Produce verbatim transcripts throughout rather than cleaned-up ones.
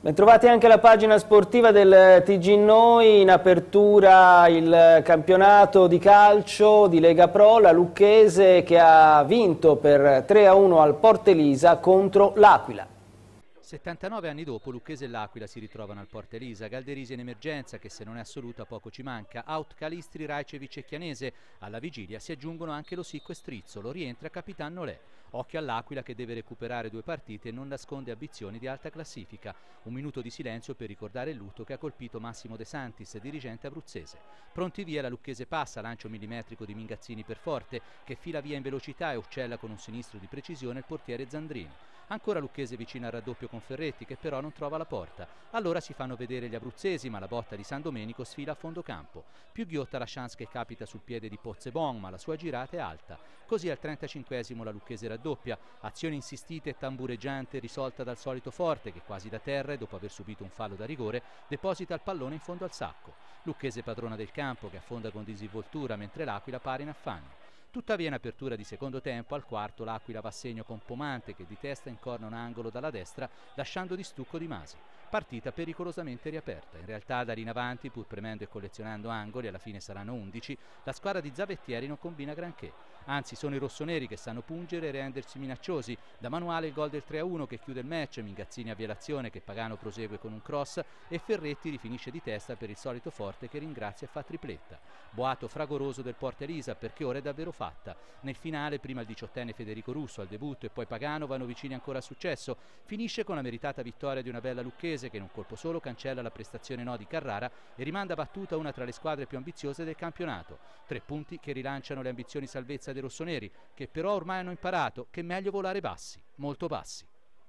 Bentrovati anche alla pagina sportiva del T G Noi. In apertura il campionato di calcio di Lega Pro, la Lucchese che ha vinto per tre a uno al Portelisa contro l'Aquila. settantanove anni dopo Lucchese e l'Aquila si ritrovano al Portelisa. Galderisi in emergenza, che se non è assoluta poco ci manca. Out Calistri, Raicevic e Chianese. Alla vigilia si aggiungono anche Losicco e Strizzolo. Rientra Capitan Nolè. Occhio all'Aquila che deve recuperare due partite e non nasconde ambizioni di alta classifica. Un minuto di silenzio per ricordare il lutto che ha colpito Massimo De Santis, dirigente abruzzese. Pronti via, la Lucchese passa, lancio millimetrico di Mingazzini per Forte, che fila via in velocità e uccella con un sinistro di precisione il portiere Zandrini. Ancora Lucchese vicina al raddoppio con Ferretti, che però non trova la porta. Allora si fanno vedere gli abruzzesi, ma la botta di San Domenico sfila a fondo campo. Più ghiotta la chance che capita sul piede di Pozzebon, ma la sua girata è alta. Così al trentacinquesimo la Lucchese raddoppia. Azione insistita e tambureggiante risolta dal solito Forte, che quasi da terra e dopo aver subito un fallo da rigore deposita il pallone in fondo al sacco. Lucchese padrona del campo, che affonda con disinvoltura mentre l'Aquila pare in affanno. Tuttavia in apertura di secondo tempo, al quarto l'Aquila va a segno con Pomante, che di testa incorna un angolo dalla destra lasciando di stucco Di Masi. Partita pericolosamente riaperta. In realtà da lì in avanti, pur premendo e collezionando angoli, alla fine saranno undici, la squadra di Zavettieri non combina granché. Anzi, sono i rossoneri che sanno pungere e rendersi minacciosi. Da manuale il gol del tre a uno che chiude il match, Mingazzini avvia l'azione che Pagano prosegue con un cross e Ferretti rifinisce di testa per il solito Forte che ringrazia e fa tripletta. Boato fragoroso del Portelisa perché ora è davvero fatta. Nel finale prima il diciottenne Federico Russo al debutto e poi Pagano vanno vicini ancora al successo. Finisce con la meritata vittoria di una bella Lucchese che in un colpo solo cancella la prestazione no di Carrara e rimanda battuta una tra le squadre più ambiziose del campionato. Tre punti che rilanciano le ambizioni salvezza dei rossoneri, che però ormai hanno imparato che è meglio volare bassi, molto bassi.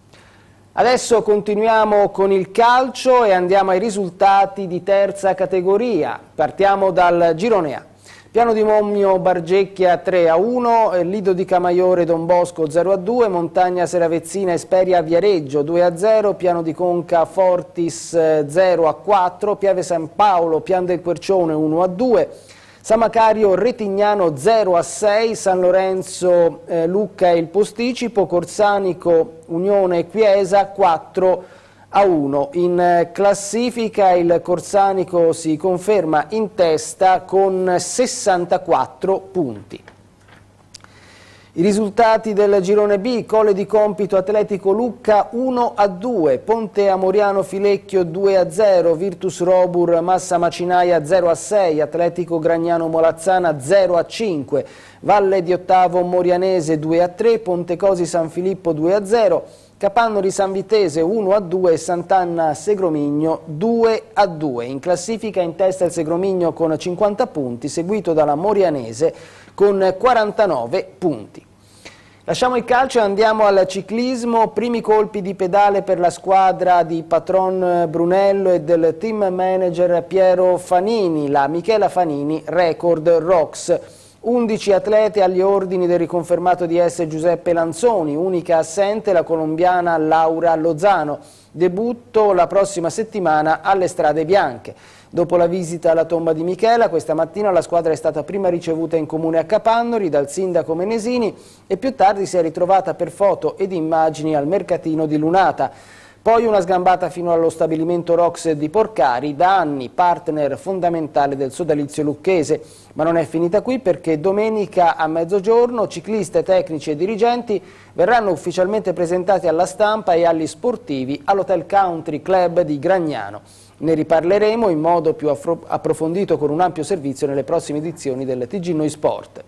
Adesso continuiamo con il calcio e andiamo ai risultati di terza categoria. Partiamo dal girone A. Piano di Mommio Bargecchia tre a uno, Lido di Camaiore Don Bosco zero a due, Montagna Seravezzina Esperia Viareggio due a zero, Piano di Conca Fortis zero a quattro, Piave San Paolo Pian del Quercione uno a due, San Macario Retignano zero a sei, San Lorenzo eh, Lucca e il Posticipo, Corsanico Unione Chiesa quattro a uno. In classifica il Corsanico si conferma in testa con sessantaquattro punti. I risultati del girone B: Colle di Compito Atletico Lucca uno a due, Ponte Amoriano Filecchio due a zero, Virtus Robur Massa Macinaia zero a sei, Atletico Gragnano Molazzana zero a cinque, Valle di Ottavo Morianese due a tre, Pontecosi San Filippo due a zero, Capannori San Vitese uno a due e Sant'Anna Segromigno due a due. In classifica in testa il Segromigno con cinquanta punti, seguito dalla Morianese con quarantanove punti. Lasciamo il calcio e andiamo al ciclismo. Primi colpi di pedale per la squadra di Patron Brunello e del team manager Piero Fanini, la Michela Fanini Record Rocks. undici atlete agli ordini del riconfermato D S Giuseppe Lanzoni, unica assente la colombiana Laura Lozano. Debutto la prossima settimana alle Strade Bianche. Dopo la visita alla tomba di Michela, questa mattina la squadra è stata prima ricevuta in comune a Capannori dal sindaco Menesini e più tardi si è ritrovata per foto ed immagini al mercatino di Lunata. Poi una sgambata fino allo stabilimento Rox di Porcari, da anni partner fondamentale del sodalizio lucchese. Ma non è finita qui, perché domenica a mezzogiorno cicliste, tecnici e dirigenti verranno ufficialmente presentati alla stampa e agli sportivi all'Hotel Country Club di Gragnano. Ne riparleremo in modo più approfondito con un ampio servizio nelle prossime edizioni del T G Noi Sport.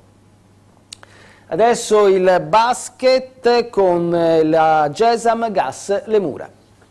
Adesso il basket con la Gesam Gas Lemura.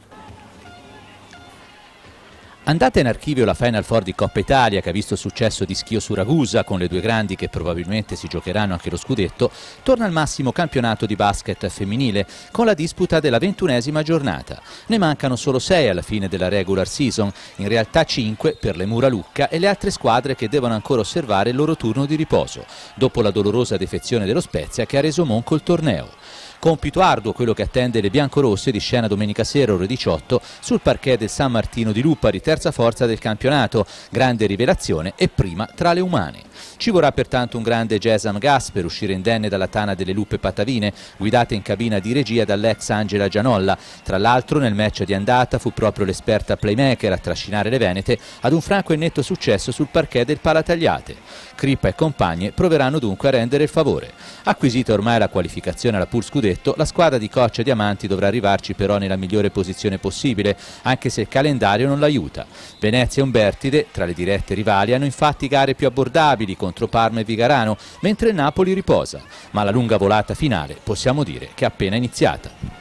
Andata in archivio la Final Four di Coppa Italia, che ha visto il successo di Schio su Ragusa con le due grandi che probabilmente si giocheranno anche lo scudetto, torna al massimo campionato di basket femminile con la disputa della ventunesima giornata. Ne mancano solo sei alla fine della regular season, in realtà cinque per Lemura Lucca e le altre squadre che devono ancora osservare il loro turno di riposo, dopo la dolorosa defezione dello Spezia che ha reso monco il torneo. Compito arduo quello che attende le biancorosse, di scena domenica sera ore diciotto sul parquet del San Martino di Lupari, terza forza del campionato, grande rivelazione e prima tra le umane. Ci vorrà pertanto un grande Gesam Gas per uscire indenne dalla tana delle luppe patavine, guidate in cabina di regia dall'ex Angela Gianolla. Tra l'altro nel match di andata fu proprio l'esperta playmaker a trascinare le venete ad un franco e netto successo sul parquet del Palatagliate. Crippa e compagne proveranno dunque a rendere il favore. Acquisita ormai la qualificazione alla Pool Scudetto, la squadra di Coach e Diamanti dovrà arrivarci però nella migliore posizione possibile, anche se il calendario non l'aiuta. Venezia e Umbertide, tra le dirette rivali, hanno infatti gare più abbordabili contro Parma e Vigarano, mentre il Napoli riposa. Ma la lunga volata finale possiamo dire che è appena iniziata.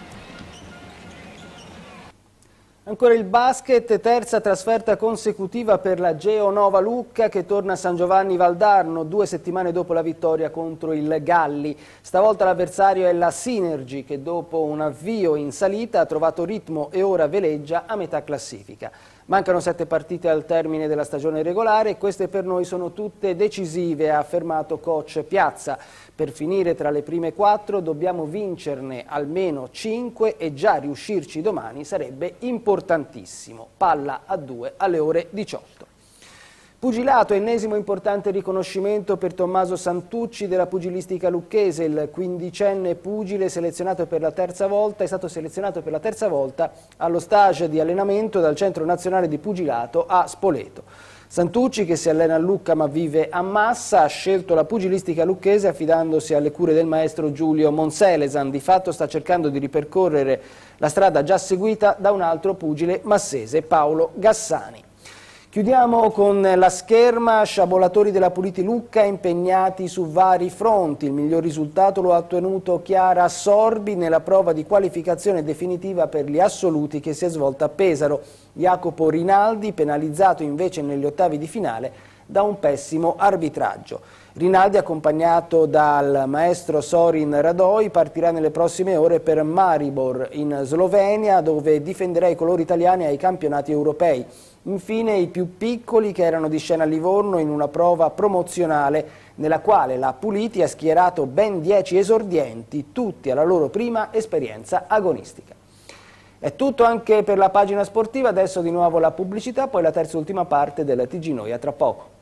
Ancora il basket, terza trasferta consecutiva per la Geonova Lucca che torna a San Giovanni Valdarno due settimane dopo la vittoria contro il Galli. Stavolta l'avversario è la Synergy che dopo un avvio in salita ha trovato ritmo e ora veleggia a metà classifica. Mancano sette partite al termine della stagione regolare e queste per noi sono tutte decisive, ha affermato coach Piazza. Per finire tra le prime quattro dobbiamo vincerne almeno cinque e già riuscirci domani sarebbe importantissimo. Palla a due alle ore diciotto. Pugilato, ennesimo importante riconoscimento per Tommaso Santucci della pugilistica lucchese. Il quindicenne pugile selezionato per la terza volta è stato selezionato per la terza volta allo stage di allenamento dal Centro Nazionale di Pugilato a Spoleto. Santucci, che si allena a Lucca ma vive a Massa, ha scelto la pugilistica lucchese affidandosi alle cure del maestro Giulio Monselesan. Di fatto sta cercando di ripercorrere la strada già seguita da un altro pugile massese, Paolo Gassani. Chiudiamo con la scherma, sciabolatori della Puliti Lucca impegnati su vari fronti. Il miglior risultato lo ha ottenuto Chiara Sorbi nella prova di qualificazione definitiva per gli assoluti che si è svolta a Pesaro. Jacopo Rinaldi penalizzato invece negli ottavi di finale da un pessimo arbitraggio. Rinaldi, accompagnato dal maestro Sorin Radoi, partirà nelle prossime ore per Maribor in Slovenia, dove difenderà i colori italiani ai campionati europei. Infine i più piccoli che erano di scena a Livorno in una prova promozionale nella quale la Puliti ha schierato ben dieci esordienti, tutti alla loro prima esperienza agonistica. È tutto anche per la pagina sportiva, adesso di nuovo la pubblicità, poi la terza e ultima parte del T G Noia tra poco.